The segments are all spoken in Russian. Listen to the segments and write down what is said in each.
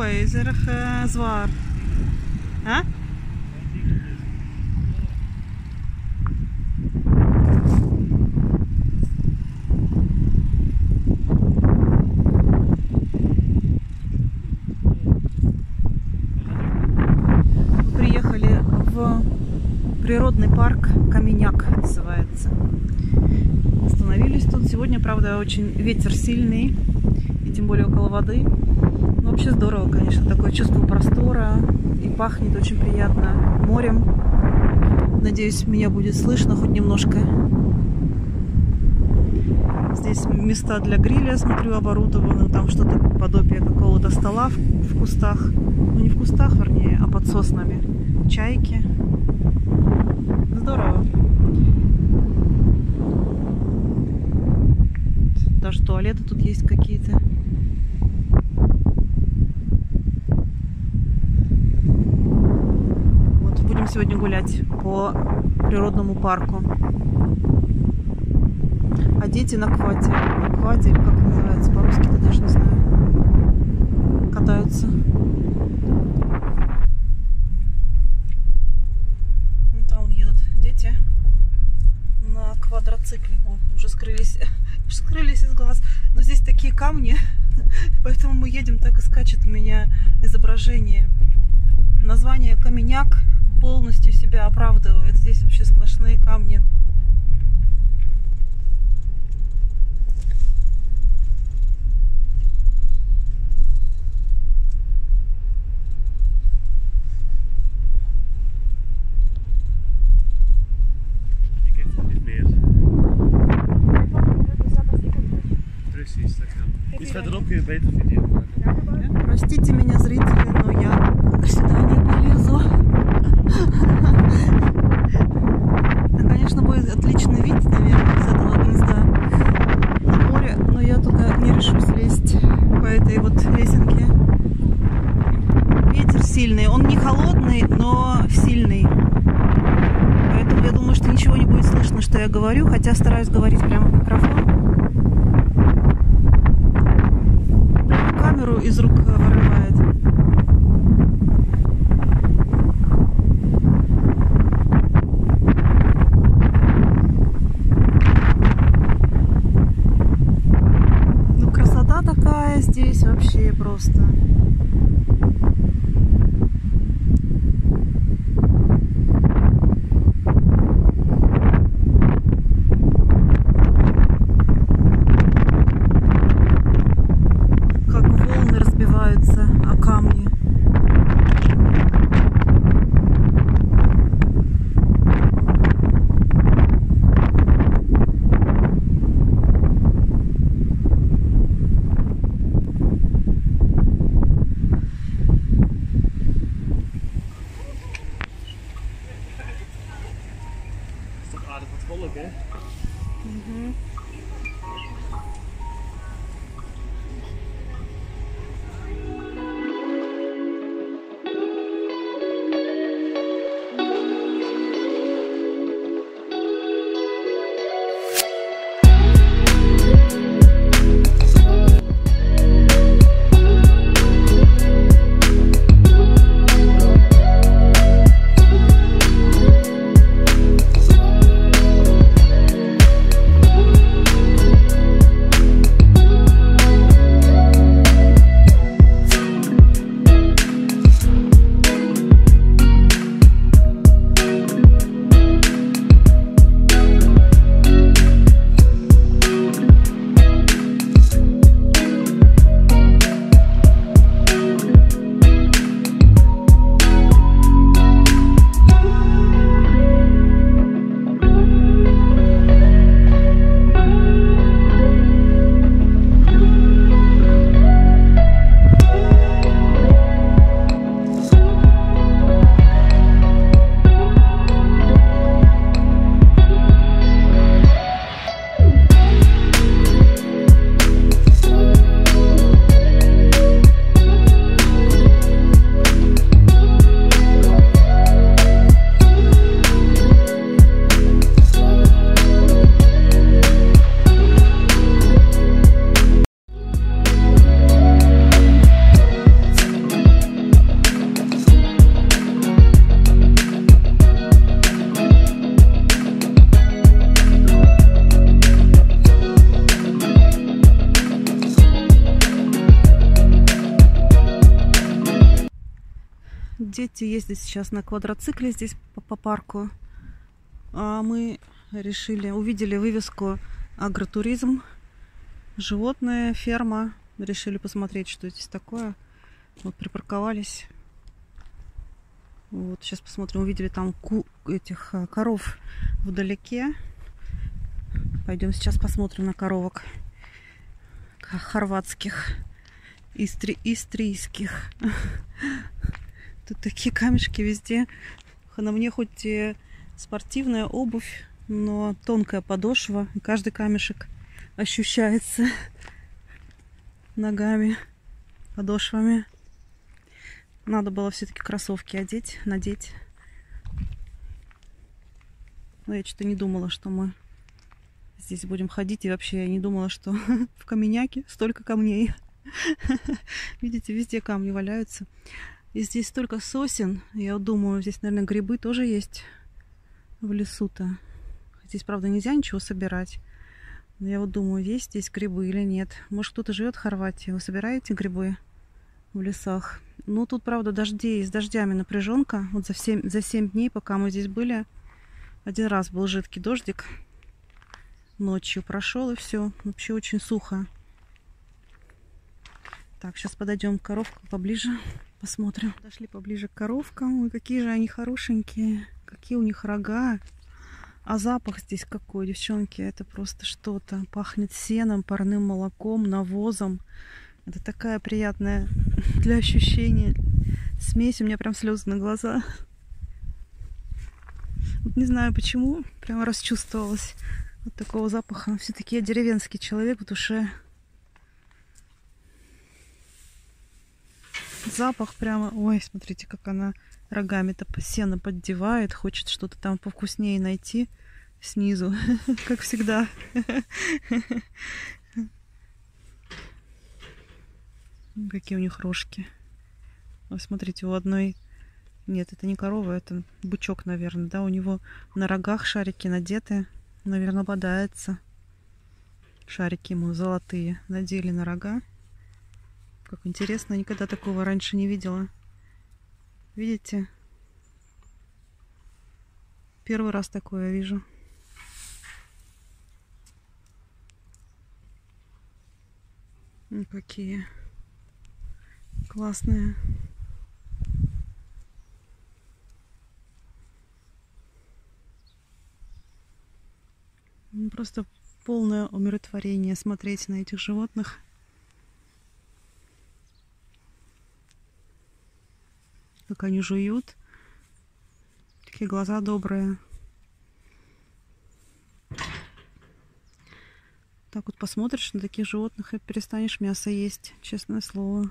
mooi, is erg zwaar. Huh? Приехали в природный парк Каменяк, называется. Остановились тут. Сегодня, правда, очень ветер сильный, и тем более около воды. Но вообще здорово, конечно, такое чувство простора, и пахнет очень приятно морем. Надеюсь, меня будет слышно хоть немножко. Здесь места для гриля, смотрю, оборудованы. Там что-то подобие какого-то стола в кустах. Ну, не в кустах, вернее, а под соснами. Чайки. Здорово. Даже туалеты тут есть какие-то. Вот, будем сегодня гулять по природному парку. А дети на кваде. На кваде, или как называется по-русски-то, даже не знаю. Катаются. Там едут дети на квадроцикле. О, уже скрылись из глаз. Но здесь такие камни, поэтому мы едем, так и скачет у меня изображение. Название Каменяк полностью себя оправдывает. Здесь вообще сплошные камни. Простите меня, зрители, но я сюда не полезу. Конечно, будет отличный вид, наверное, из этого гнезда на море, но я туда не решусь лезть по этой вот лесенке. Ветер сильный, он не холодный, но сильный. Поэтому я думаю, что ничего не будет слышно, что я говорю, хотя стараюсь говорить прямо в микрофон. Камеру из рук вырывает. Ну, красота такая здесь вообще просто. О камни. Is toch aardig wat volk, hè? будете ездить сейчас на квадроцикле здесь по парку. А мы решили, увидели вывеску агротуризм, животные, ферма. Решили посмотреть, что здесь такое. Вот припарковались. Вот сейчас посмотрим. Увидели там этих коров вдалеке. Пойдем сейчас посмотрим на коровок хорватских, истрийских. Тут такие камешки везде. На мне хоть и спортивная обувь, но тонкая подошва. И каждый камешек ощущается ногами, подошвами. Надо было все-таки кроссовки надеть. Но я что-то не думала, что мы здесь будем ходить. И вообще я не думала, что в Каменяке столько камней. Видите, везде камни валяются. И здесь столько сосен. Я думаю, здесь, наверное, грибы тоже есть в лесу-то. Здесь, правда, нельзя ничего собирать. Но я вот думаю, есть здесь грибы или нет. Может, кто-то живет в Хорватии. Вы собираете грибы в лесах? Ну, тут, правда, дожди. С дождями напряженка. Вот за 7 дней, пока мы здесь были, один раз был жидкий дождик. Ночью прошел, и все. Вообще очень сухо. Так, сейчас подойдем к коровкам поближе. Посмотрим. Подошли поближе к коровкам. Ой, какие же они хорошенькие. Какие у них рога. А запах здесь какой, девчонки. Это просто что-то. Пахнет сеном, парным молоком, навозом. Это такая приятная для ощущения смесь. У меня прям слезы на глаза. Вот не знаю почему. Прямо расчувствовалась от такого запаха. Все-таки я деревенский человек в душе. Запах прямо... Ой, смотрите, как она рогами-то сено поддевает. Хочет что-то там повкуснее найти снизу. Как всегда. Какие у них рожки. Вот смотрите, у одной... Нет, это не корова, это бычок, наверное. Да, у него на рогах шарики надеты. Наверное, бодается. Шарики ему золотые надели на рога. Как интересно, никогда такого раньше не видела. Видите? Первый раз такое вижу. Какие классные. Просто полное умиротворение смотреть на этих животных. Как они жуют. Такие глаза добрые. Так вот посмотришь на таких животных и перестанешь мясо есть, честное слово.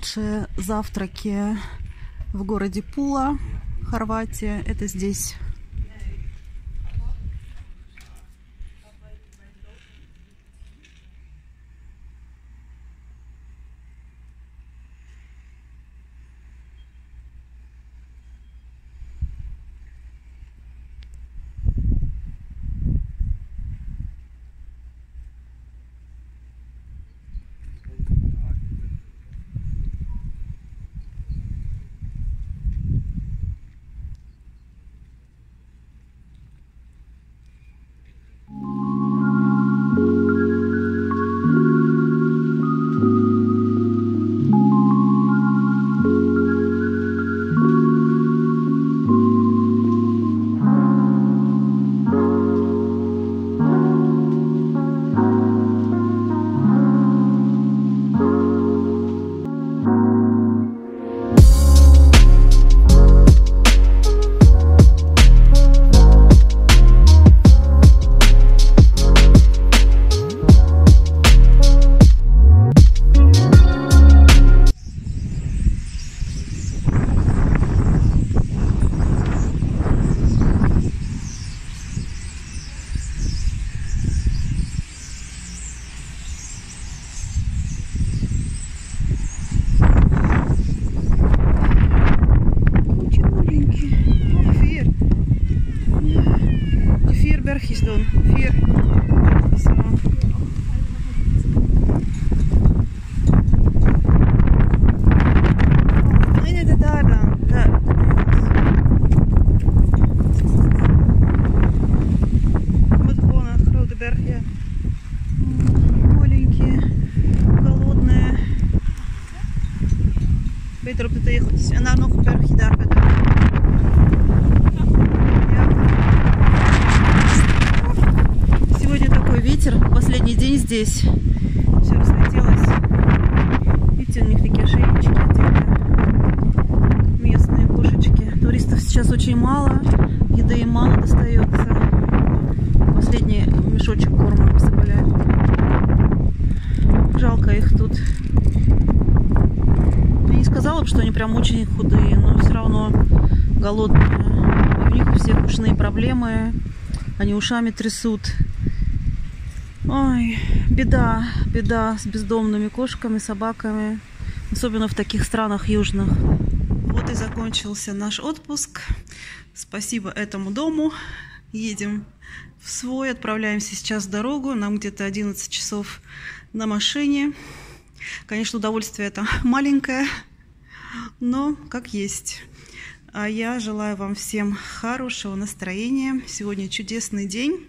лучшие завтраки в городе Пула, Хорватия. Это здесь. Bergisdon. 4. Zo. Nee, daar dan. Daar. Вот вон een grote bergje. Маленькие, голодные. Beter op de tegeltjes. En daar nog een bergje daar verder. Ветер, последний день здесь. Все разлетелось. Видите, у них такие шеечки отдельные. Местные кошечки. Туристов сейчас очень мало. Еды им мало достается. Последний мешочек корма высыпали. Жалко их тут. Я не сказала бы, что они прям очень худые, но все равно голодные. И у них у всех ушные проблемы. Они ушами трясут. Ой, беда, беда с бездомными кошками, собаками, особенно в таких странах южных. Вот и закончился наш отпуск. Спасибо этому дому. Едем в свой, отправляемся сейчас в дорогу. Нам где-то 11 часов на машине. Конечно, удовольствие это маленькое, но как есть. А я желаю вам всем хорошего настроения. Сегодня чудесный день.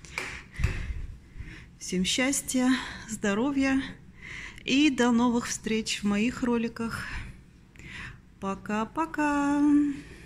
Всем счастья, здоровья и до новых встреч в моих роликах. Пока-пока!